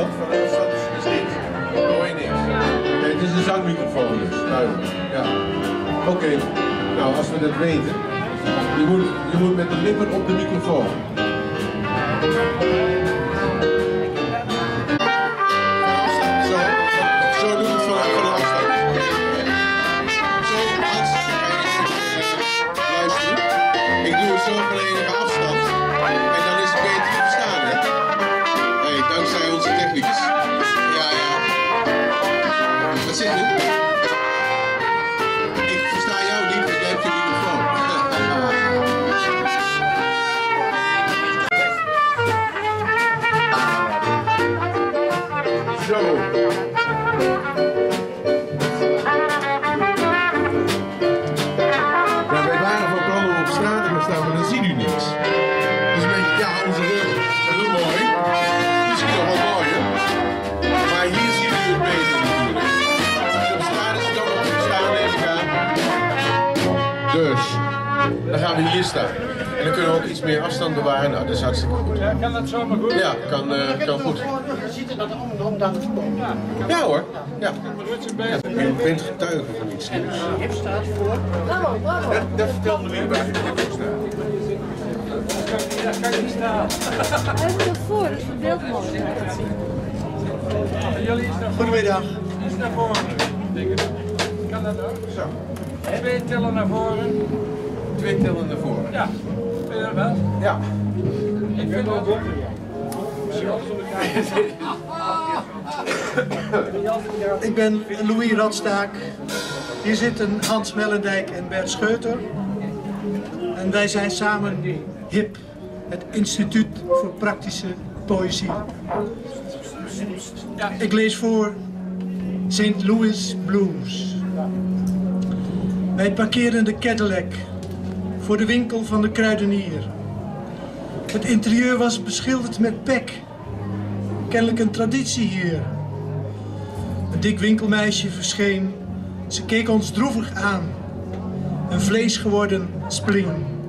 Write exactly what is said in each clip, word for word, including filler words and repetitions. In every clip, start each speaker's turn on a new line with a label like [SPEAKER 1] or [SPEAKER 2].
[SPEAKER 1] afstand, van de afstand is, is niks. Dan hoor je niks. Nee, het is een zangmicrofoon dus, duidelijk. Ja. Oké, okay. Nou als we dat weten, je moet, je moet met de lippen op de microfoon. Zo, zo doe ik het van, van de afstand. Zo, Hans, luister. Ik doe het zo van enige afstand. En dan is het beter te verstaan, hè? Hey, dankzij onze technicus. Ja, ja. Wat zeg je? Ik versta jou niet, want jij hebt je microfoon. Zo. Ja, wij waren van plan om op straat te gaan staan, maar dan ziet u niks. Dus een beetje, ja, onze rug is heel mooi. Misschien nog wel mooi, hè? Maar hier ziet u het beter natuurlijk. Op straat is het ook nog te staan, neem ik aan. Dus, dan gaan we hier staan. En dan kunnen we ook iets meer afstand bewaren. Nou, dat is hartstikke goed.
[SPEAKER 2] Ja, kan dat zomaar goed?
[SPEAKER 1] Ja, kan, uh, kan goed.
[SPEAKER 3] Je ziet dat om dan te komen.
[SPEAKER 2] Ja,
[SPEAKER 1] Ja hoor. Ja.
[SPEAKER 2] ja.
[SPEAKER 1] Je bent getuige van iets nieuws.
[SPEAKER 3] Hip staat voor.
[SPEAKER 1] Dat, dat vertelde me bij de hip staat.
[SPEAKER 2] Ja, kan je niet staan.
[SPEAKER 4] Hij moet ervoor, dat is het beeld mooi.
[SPEAKER 2] Jullie is naar
[SPEAKER 3] Goedemiddag.
[SPEAKER 2] Iets naar voren. Kan dat ook?
[SPEAKER 1] Zo.
[SPEAKER 2] Twee tellen naar voren.
[SPEAKER 1] Twee tellen naar voren.
[SPEAKER 2] Ja. Vind je dat wel?
[SPEAKER 1] Ja.
[SPEAKER 2] Ik vind dat ook.
[SPEAKER 3] Ik ben Louis Radstaak. Hier zitten Hans Mellendijk en Bert Scheuter. En wij zijn samen H I P, het Instituut voor Praktische Poëzie. Ik lees voor Saint Louis Blues. Wij parkeren de Cadillac voor de winkel van de kruidenier. Het interieur was beschilderd met pek. Kennelijk een traditie hier. Een dik winkelmeisje verscheen. Ze keek ons droevig aan. Een vlees geworden spling.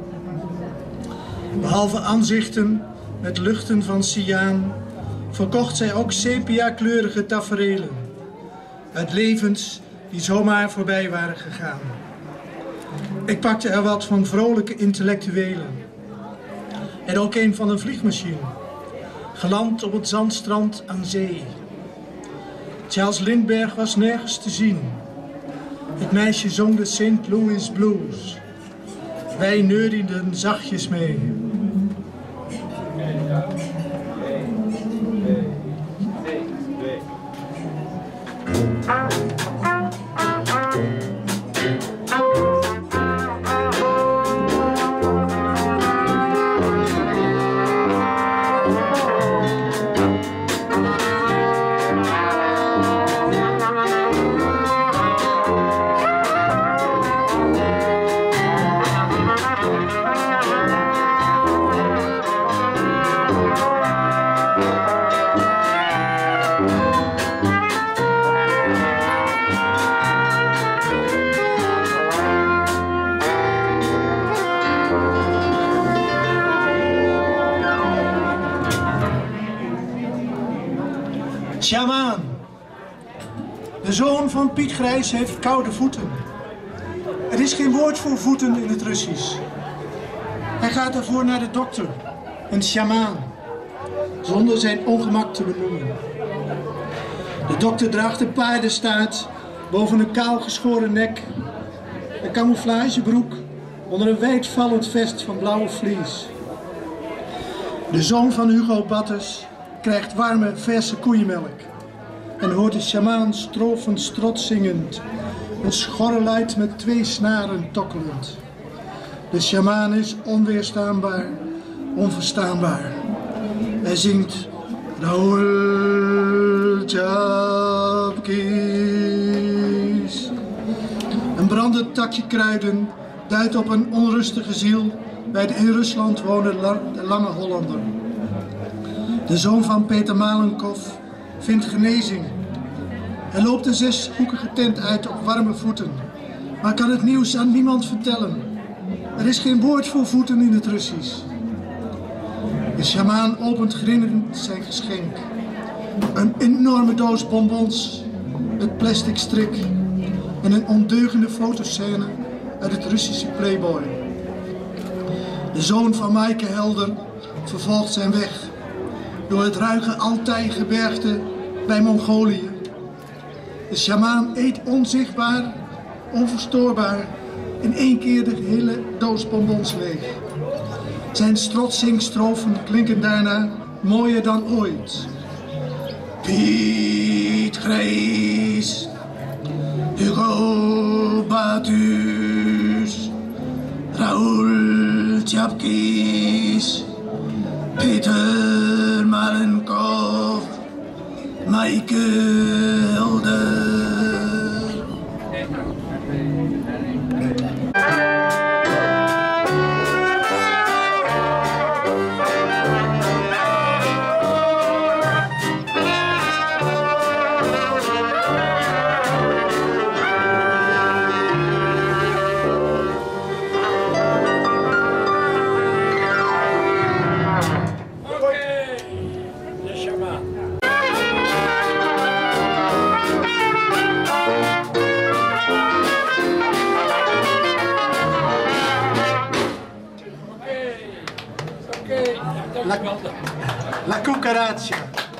[SPEAKER 3] Behalve aanzichten met luchten van cyaan, verkocht zij ook sepia-kleurige taferelen. Uit levens die zomaar voorbij waren gegaan. Ik pakte er wat van vrolijke intellectuelen. En ook een van een vliegmachine. Geland op het zandstrand aan zee. Charles Lindbergh was nergens te zien. Het meisje zong de Saint Louis Blues. Wij neurieden zachtjes mee. Sjamaan. De zoon van Piet Grijs heeft koude voeten. Er is geen woord voor voeten in het Russisch. Hij gaat daarvoor naar de dokter, een sjamaan, zonder zijn ongemak te benoemen. De dokter draagt een paardenstaart boven een kaal geschoren nek, een camouflagebroek onder een wijdvallend vest van blauwe vlies. De zoon van Hugo Batters krijgt warme, verse koeienmelk en hoort de sjamaan strofend strotzingend, een schorre luid met twee snaren tokkelend. De sjamaan is onweerstaanbaar, onverstaanbaar. Hij zingt Raoul Tjapkies. Een brandend takje kruiden duidt op een onrustige ziel bij de in Rusland wonende lange Hollander. De zoon van Peter Malenkov vindt genezing. Hij loopt een zeshoekige tent uit op warme voeten, maar kan het nieuws aan niemand vertellen. Er is geen woord voor voeten in het Russisch. De sjamaan opent grinnend zijn geschenk. Een enorme doos bonbons met plastic strik en een ondeugende fotoscène uit het Russische Playboy. De zoon van Maaike Helder vervolgt zijn weg door het ruige Altai-gebergte bij Mongolië. De sjamaan eet onzichtbaar, onverstoorbaar in één keer de hele doos bonbons leeg. Zijn strotsingstrofen klinken daarna mooier dan ooit. Piet Grijs, Hugo Batus, Raoul Tjapkis, Peter Malenkov, Maaike Helder. La, la cucaracha.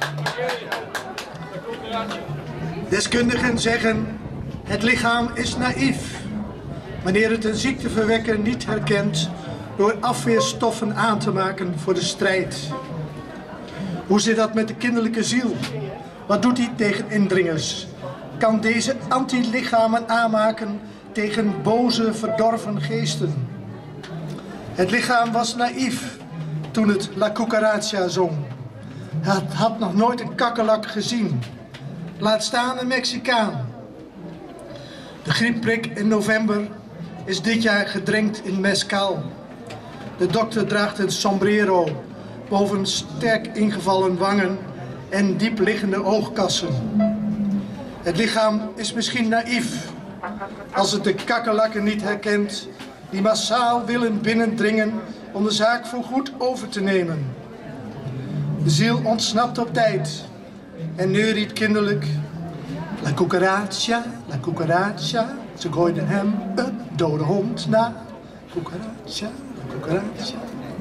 [SPEAKER 3] Deskundigen zeggen, het lichaam is naïef wanneer het een ziekteverwekker niet herkent door afweerstoffen aan te maken voor de strijd. Hoe zit dat met de kinderlijke ziel? Wat doet hij tegen indringers? Kan deze antilichamen aanmaken tegen boze, verdorven geesten? Het lichaam was naïef toen het La Cucaracha zong. Het had nog nooit een kakkerlak gezien. Laat staan een Mexicaan. De griepprik in november is dit jaar gedrenkt in mezcal. De dokter draagt een sombrero boven sterk ingevallen wangen en diep liggende oogkassen. Het lichaam is misschien naïef als het de kakkerlakken niet herkent die massaal willen binnendringen om de zaak voorgoed over te nemen. De ziel ontsnapt op tijd en neuriet kinderlijk. La cucaracha, la cucaracha, ze gooiden hem een dode hond na. Cucaracha, la cucaracha.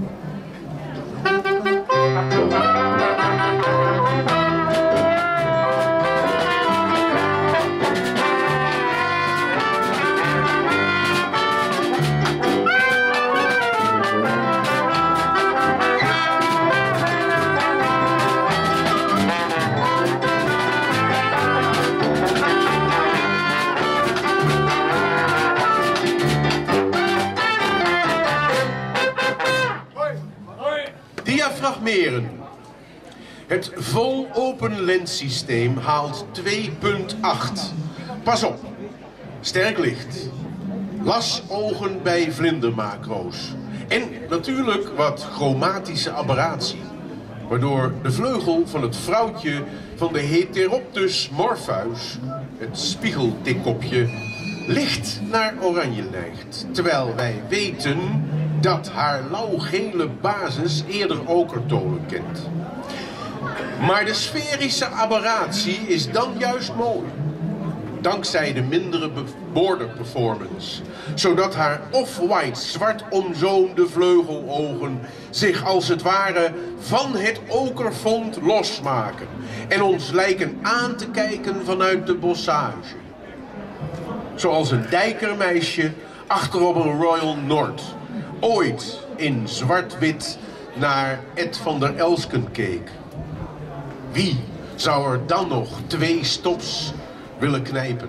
[SPEAKER 1] Diafragmeren. Het vol open lenssysteem haalt twee komma acht. Pas op. Sterk licht. Lasogen bij vlindermacro's. En natuurlijk wat chromatische aberratie. Waardoor de vleugel van het vrouwtje van de Heteroptus morpheus, het spiegeltikkopje, licht naar oranje neigt. Terwijl wij weten dat haar lauwgele basis eerder okertonen kent. Maar de sferische aberratie is dan juist mooi. Dankzij de mindere border performance. Zodat haar off-white zwart omzoomde vleugelogen zich als het ware van het okerfond losmaken. En ons lijken aan te kijken vanuit de bossage. Zoals een dijkermeisje achterop een Royal Nord. Ooit in zwart-wit naar Ed van der Elsken keek. Wie zou er dan nog twee stops willen knijpen?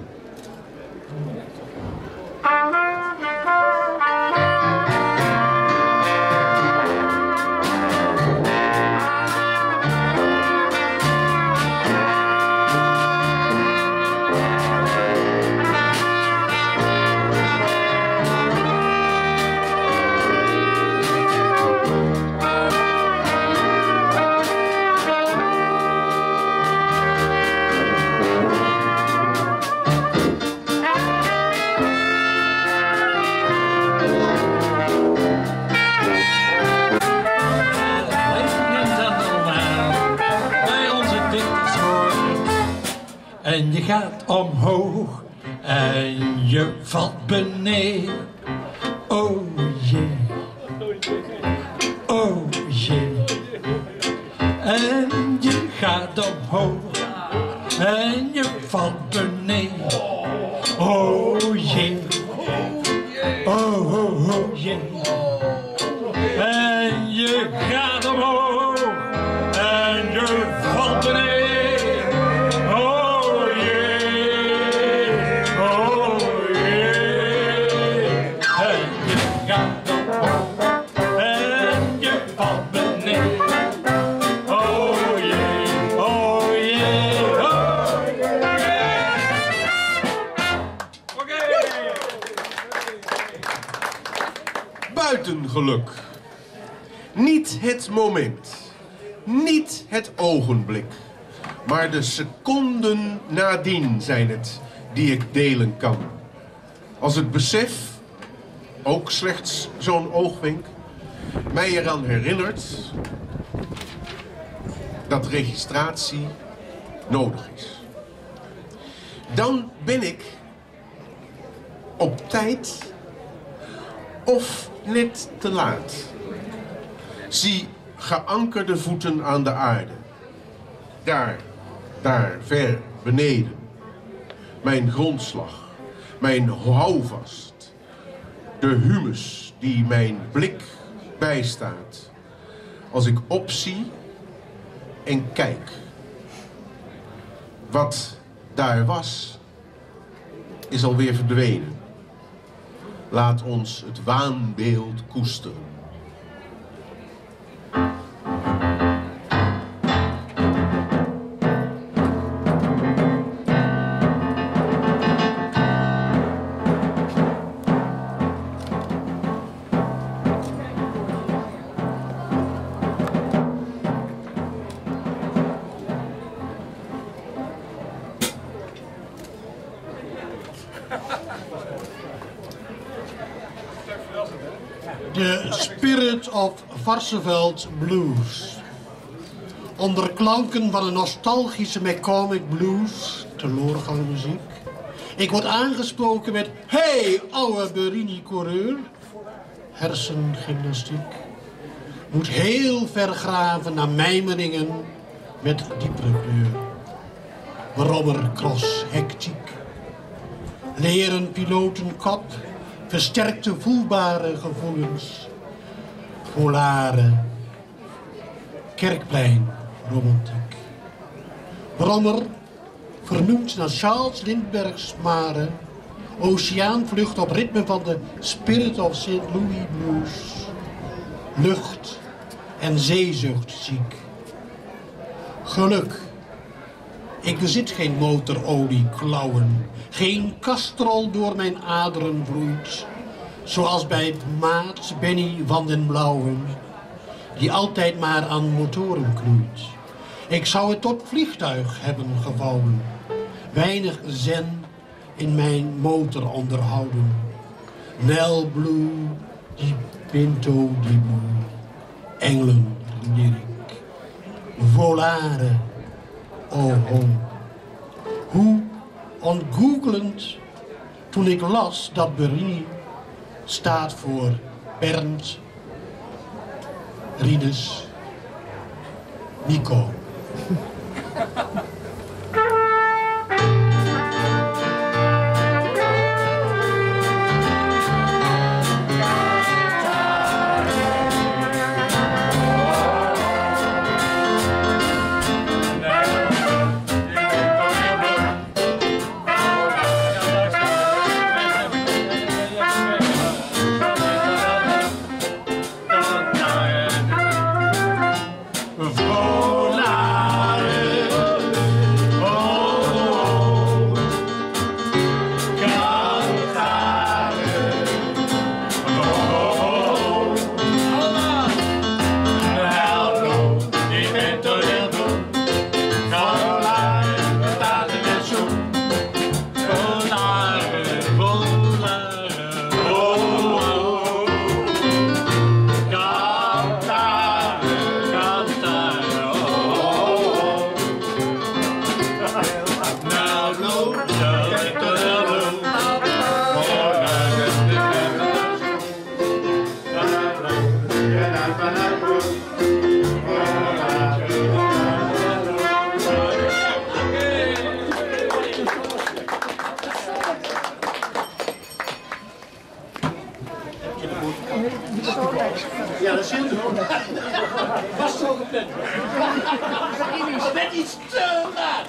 [SPEAKER 5] En je gaat omhoog en je valt beneden. Oh jee, oh jee. En je gaat omhoog en je valt beneden. Oh jee, oh oh oh jee. En je gaat omhoog en je valt beneden. Oh jee, oh jee. En je gaat omhoog en je valt beneden. Oh jee, oh jee, oh jee. Oké.
[SPEAKER 1] Buitengeluk. Niet het moment. Niet het ogenblik. Maar de seconden nadien zijn het die ik delen kan. Als het besef, ook slechts zo'n oogwenk, mij eraan herinnert dat registratie nodig is. Dan ben ik op tijd of net te laat. Zie geankerde voeten aan de aarde. Daar, daar, ver beneden. Mijn grondslag, mijn houvast. De humus die mijn blik bijstaat. Als ik opzie en kijk. Wat daar was, is alweer verdwenen. Laat ons het waanbeeld koesteren.
[SPEAKER 6] De Spirit of Varsseveld Blues. Onder klanken van een nostalgische McCormick blues, teloorgangmuziek. Ik word aangesproken met: hey, ouwe Berini-coureur. Hersengymnastiek. Moet heel ver graven naar mijmeringen met diepere kleur. Brommer, cross, hectiek. Leren pilotenkop. Versterkte voelbare gevoelens. Polare. Kerkplein romantiek. Brommer, vernoemd naar Charles Lindbergh's Mare. Oceaanvlucht op ritme van de Spirit of Saint Louis Blues. Lucht en zeezucht ziek. Geluk. Ik bezit geen motorolie klauwen. Geen kastrol door mijn aderen vloeit. Zoals bij maat Benny van den Blauwen. Die altijd maar aan motoren knoeit. Ik zou het tot vliegtuig hebben gevouwen. Weinig zen in mijn motor onderhouden. Nel Blue, die Pinto die Blue. Engelen lyric. Volare, oh home. Hoe ontgoogelend toen ik las dat Berini staat voor Bernd, Rinus, Nico.
[SPEAKER 5] Volare,
[SPEAKER 6] Ja, dat zit er ook. Was er ook gepland. Dat werd iets te laat.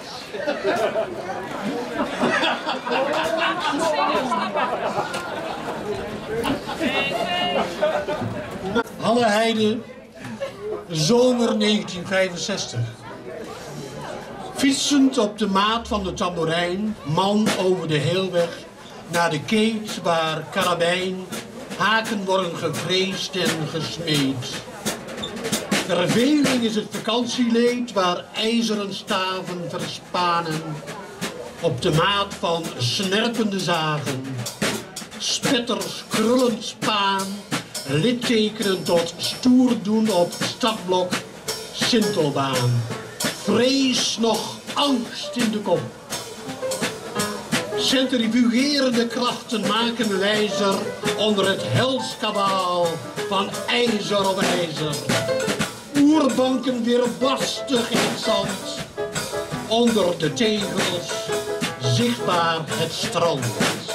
[SPEAKER 6] Halleheide, zomer negentien vijfenzestig. Fietsend op de maat van de tamboerijn, man over de heelweg, naar de keet waar karabijn, haken worden gevreesd en gesmeed. Verveling is het vakantieleed waar ijzeren staven verspanen, op de maat van snerpende zagen. Spetters krullend spaan, littekenen tot stoer doen op stadblok Sintelbaan. Vrees nog angst in de kop. Centrifugerende krachten maken wijzer onder het helskabaal van ijzer op ijzer. Oerbanken weerbarstig in het zand. Onder de tegels zichtbaar het strand.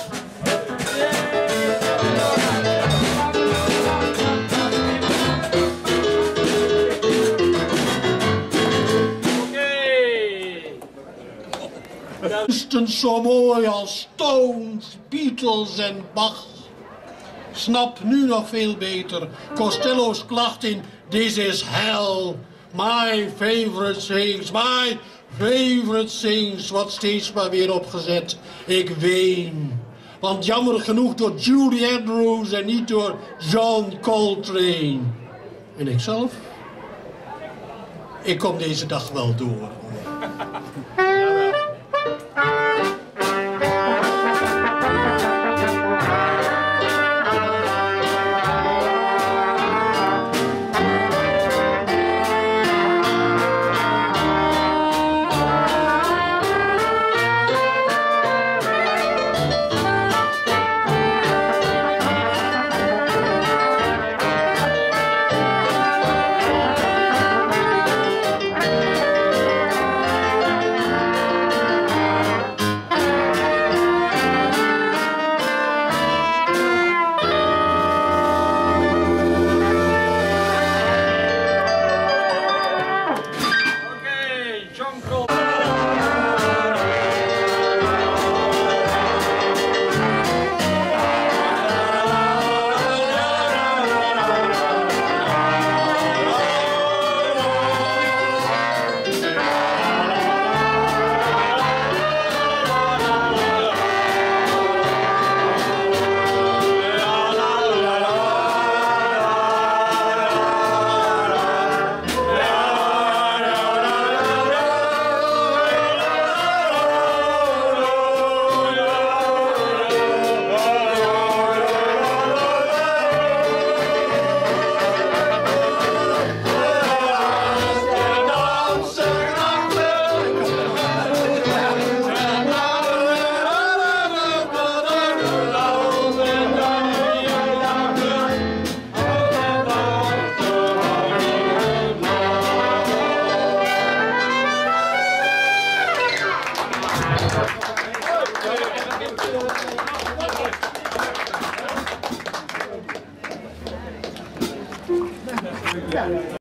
[SPEAKER 6] Minstens zo mooi als Stones, Beatles en Bach. Snap nu nog veel beter Costello's klacht in This is Hell. My favorite things, my favorite things. Wat steeds maar weer opgezet. Ik ween. Want jammer genoeg door Julie Andrews en niet door John Coltrane. En ikzelf? Ik kom deze dag wel door.